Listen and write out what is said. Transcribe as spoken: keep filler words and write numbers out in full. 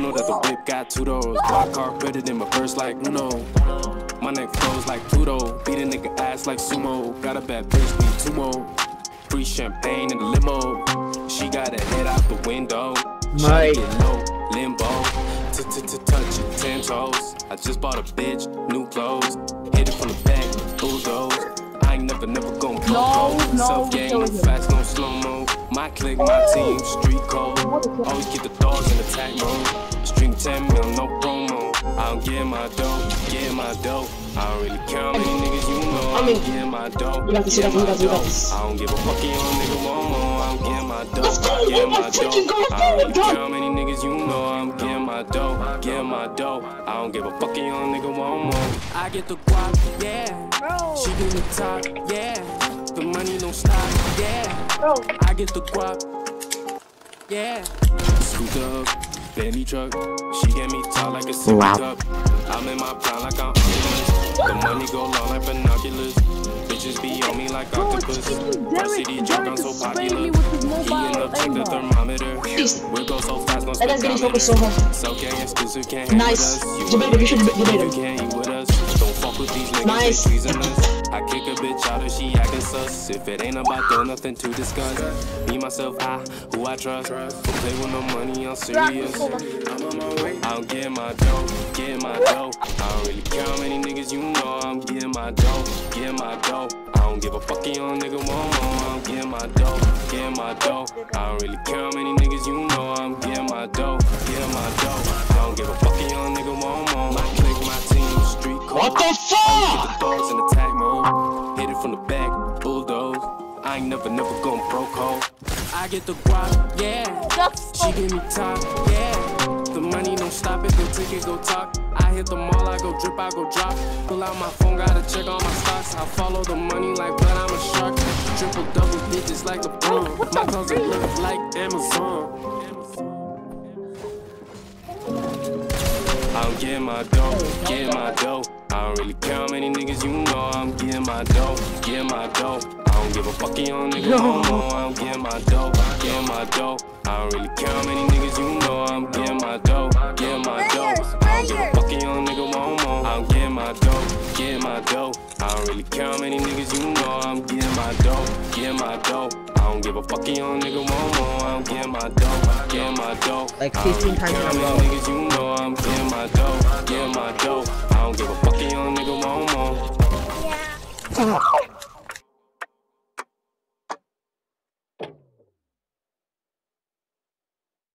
know that the whip got two doors. My car better than my verse like Uno. My neck flows like Pluto. Beat a nigga ass like sumo. Got a bad bitch, need two more. Free champagne in the limo. She got her head out the window. My get low, limbo. Touch it, ten toes. I just bought a bitch, new clothes. Hit it from the back, bulldoze. I ain't never, never gon' go No, no, Self gang, no fast, no slow mo. My clique, my team, street code. Always keep the dogs in attack mode. String ten mil, no promo. I don't get my dough, get my dough. I don't really care how many niggas you know. I don't get my dough, get my dough. I don't give a fuck you on nigga one more. I don't get my dough, get my dough. I don't really care how many niggas you know. I'm getting my dough, get my dough. I don't give a fuck you on nigga one more. I get the guap, yeah. She give me top, yeah. The money don't stop, yeah. I get the guap, yeah. Scooter up, Bentley truck. She get me top like a sippy cup. I'm in my prime like I'm honest. The money go long like binoculars. Bitches be on me like octopus. My city drunk, I'm so popular. Heating up, check the thermometer. We go so fast, no speedometer. So gang exclusive, can't hang with us. You can't eat with us. Don't fuck with these niggas, they squeezing us. I kick a bitch out if she acting sus. If it ain't about doing nothing to discuss. Me, myself, I, who I trust. Don't play with no money, I'm serious. I'm on my way. I don't get my dough, get my dough. I don't really care how many niggas you know. I'm getting my dough, get my dough. I don't give a fuck you on nigga one more. I'm getting my dough, getting my dough. I don't really care how many niggas you know. I'm getting my dough, getting my dough. I don't give a fuck you on nigga one more. My clique, my team, street code. What the fuck? The dogs in attack mode. Hit it from the back, bulldoze. I ain't never, never gon' broke hole. I get the guap, yeah. She give me top, yeah. The money don't stop it, the ticket go talk. I hit the mall, I go drip, I go drop. Pull out my phone, gotta check all my stocks. I follow the money like blood, I'm a shark. Triple double digits like a broom. My clothes look like Amazon. I'm getting my dough, getting my dough. I don't really care how many niggas you know. I'm getting my dough, getting my dough. I don't give a fuck you on nigga no more. I'm getting my dough, getting my dough. I don't really care how many niggas you know. I'm getting my dough, getting my dough. I don't give a fuck you on nigga one more. I'm getting my dough, getting my dough. I don't really care how many niggas you know. I'm getting my dough, getting my dough. I don't give a fuck you on nigga one more. I'm getting my dough, getting my dough. Like fifteen times in a row. Niggas you know. I'm getting my dough, getting my dough. I don't give a fuck you on nigga one more. Yeah.